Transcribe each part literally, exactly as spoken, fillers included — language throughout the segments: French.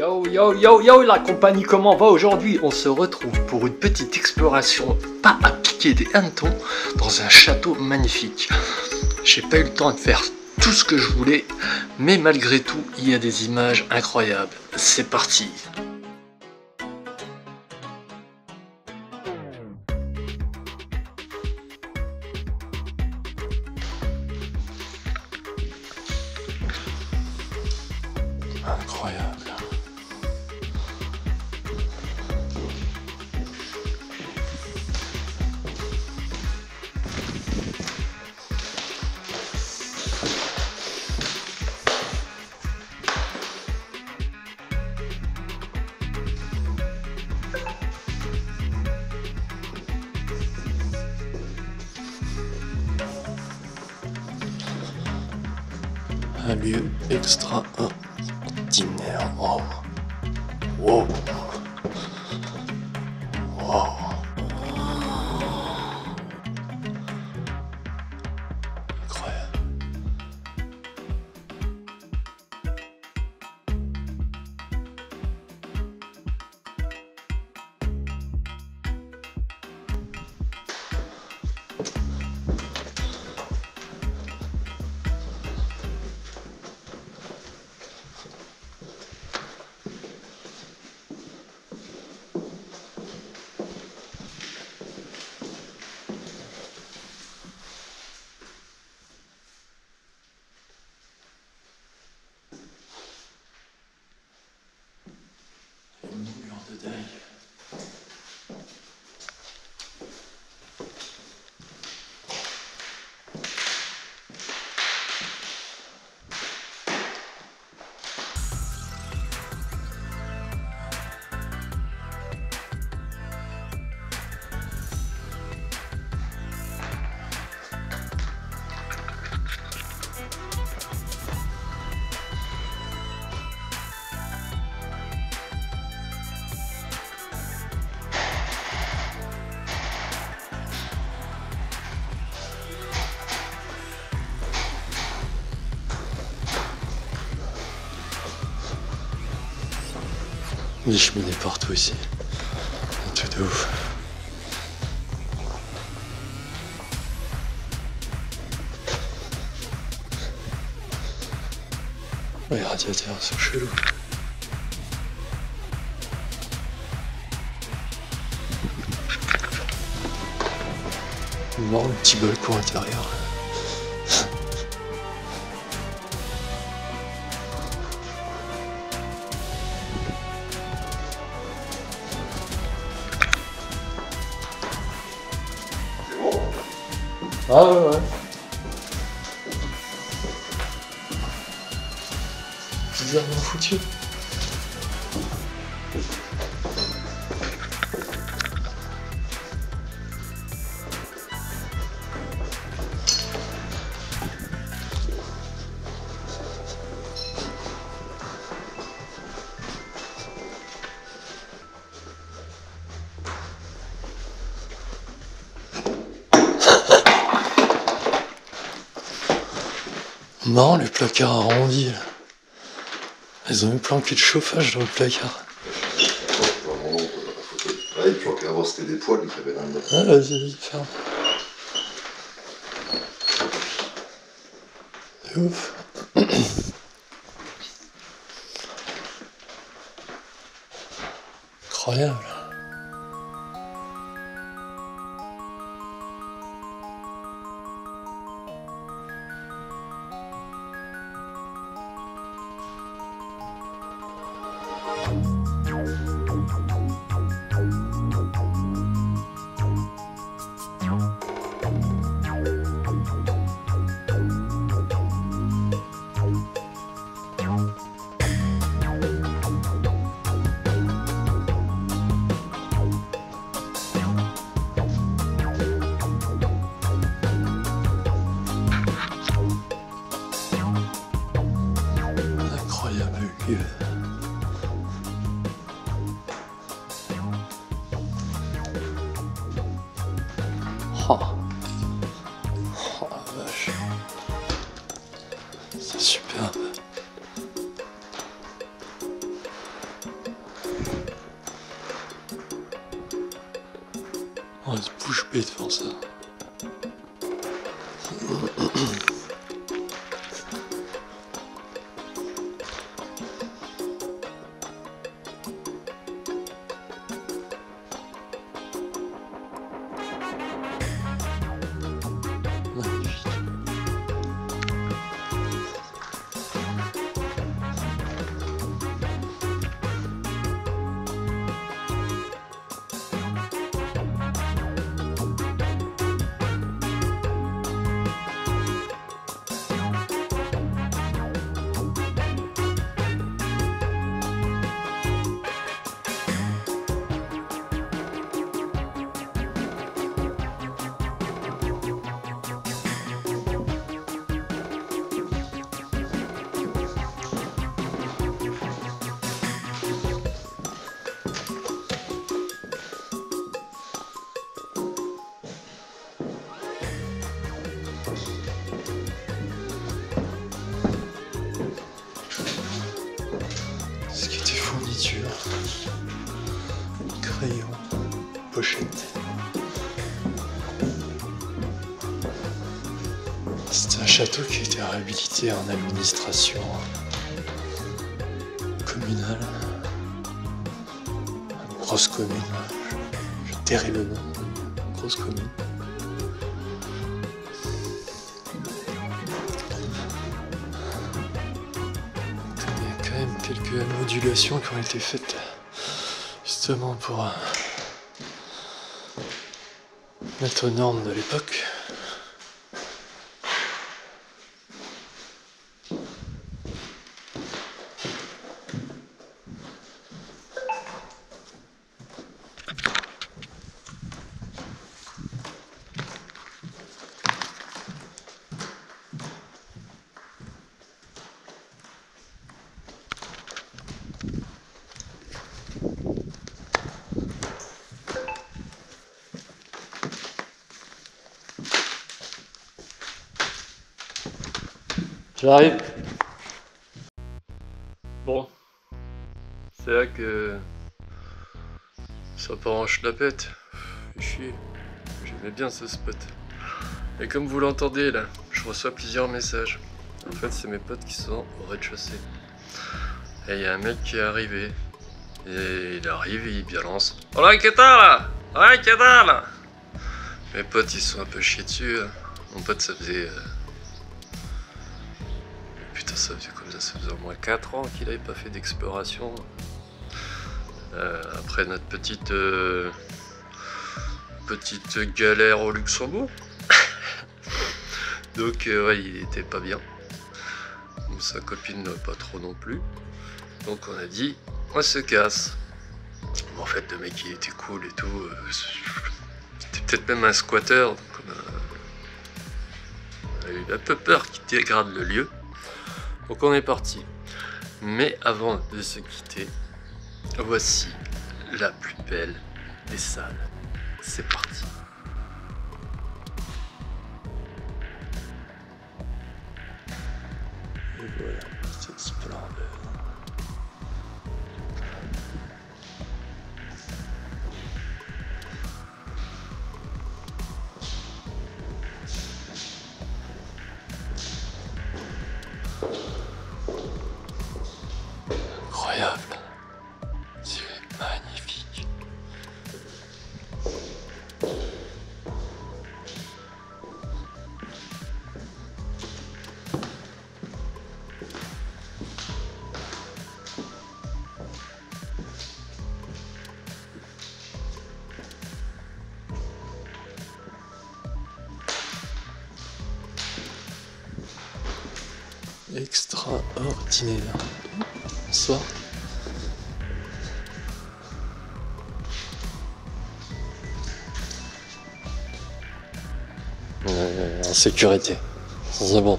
Yo yo yo yo la compagnie, comment va aujourd'hui? On se retrouve pour une petite exploration pas à piquer des hannetons dans un château magnifique. J'ai pas eu le temps de faire tout ce que je voulais, mais malgré tout il y a des images incroyables. C'est parti. Incroyable. Un lieu extraordinaire. Oh. Wow. Wow. Incroyable. Une mur de dingue. Des cheminées partout ici. Un truc de ouf. Les radiateurs sont chelous. Bon, le petit balcon intérieur. Ah ouais ouais. Bizarrement foutu. Marrant les placards arrondis là. Ils ont même planqué le chauffage dans le placard. Ouais, puis on peut avoir c'était des poils qu'il y avait dans le. Ah vas-y, vas-y, ferme. C'est ouf. Incroyable. Incroyable lieu. Oh. Oh la vache. C'est superbe. Et devant ça. Magnifique. Ce qui était fourniture, crayon, pochette. C'est un château qui a été réhabilité en administration communale. Une grosse commune. Je tairai le nom. Une grosse commune. Il y a quand même quelques modulations qui ont été faites justement pour euh, mettre aux normes de l'époque. J'arrive. Bon, c'est là que ça part en schlapette. Fait chier. J'aimais bien ce spot. Et comme vous l'entendez là, je reçois plusieurs messages. En fait, c'est mes potes qui sont au rez-de-chaussée. Et il y a un mec qui est arrivé. Et il arrive et il balance. Hola, qu'est-ce là? Ouais, qu'est-ce là? Mes potes ils sont un peu chiés dessus. Mon pote ça faisait. Euh... Putain, ça faisait comme ça, ça faisait au moins quatre ans qu'il n'avait pas fait d'exploration. Euh, après notre petite euh, petite galère au Luxembourg. Donc euh, ouais, il était pas bien. Donc, sa copine pas trop non plus. Donc on a dit, on se casse. Bon, en fait, le mec il était cool et tout. Euh, C'était peut-être même un squatter. Donc on a, on a eu un peu peur qu'il dégrade le lieu. Donc on est parti. Mais avant de se quitter, voici la plus belle des salles. C'est parti. Et voilà, cette splendeur. Incroyable. C'est magnifique. Extraordinaire. Bonsoir. Euh, en sécurité. C'est bon.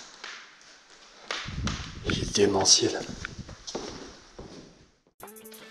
Il est démentiel.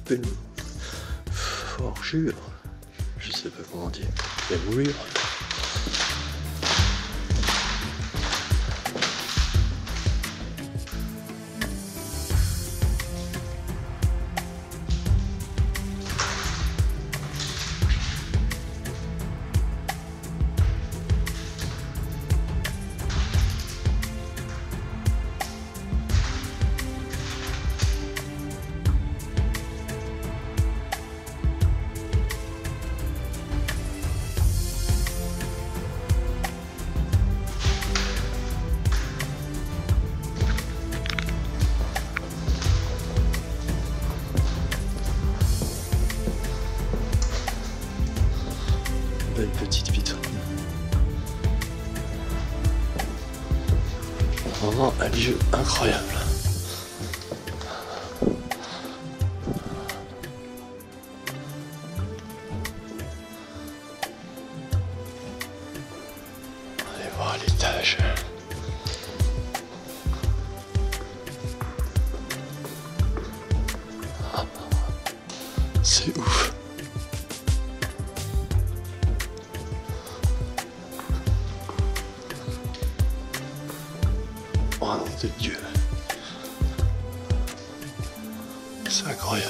belle forjure. Je sais pas comment dire. La moulure. Belle petite vitrine. Vraiment un lieu incroyable. Allez voir l'étage. C'est ouf. Oh nom de Dieu. C'est incroyable.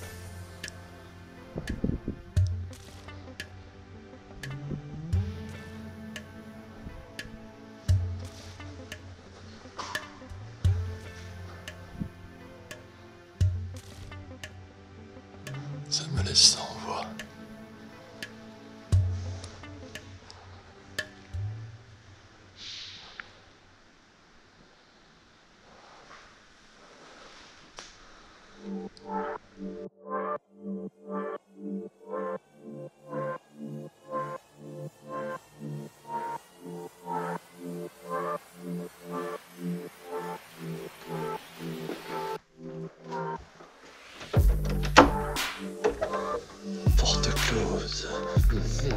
Ça me laisse sans voix. Porte close. Mmh.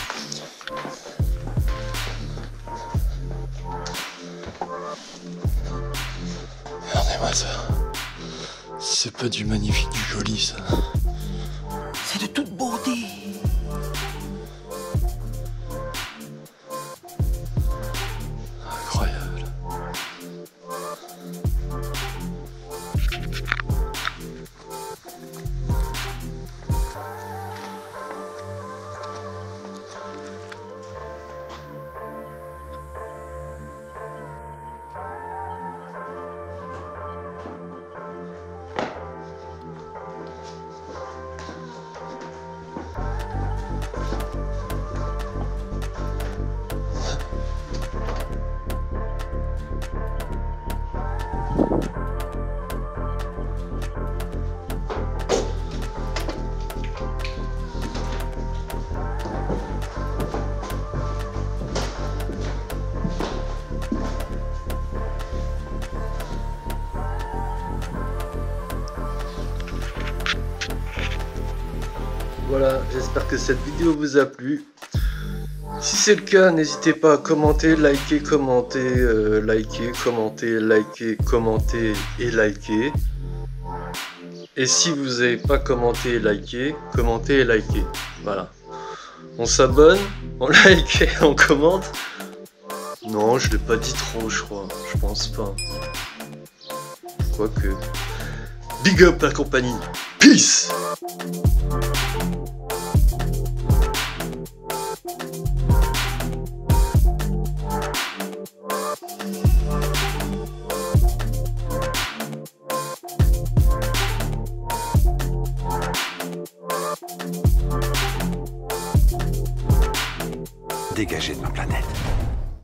Regardez-moi ça. C'est pas du magnifique, du joli ça. C'est de toute beauté. Incroyable. Voilà, j'espère que cette vidéo vous a plu. Si c'est le cas, n'hésitez pas à commenter, liker, commenter, euh, liker, commenter, liker, commenter et liker. Et si vous n'avez pas commenté et liké, commentez et liker. Voilà. On s'abonne, on like et on commente. Non, je l'ai pas dit trop, je crois. Je pense pas. Quoique. Big up la compagnie. Peace. Dégagez de ma planète.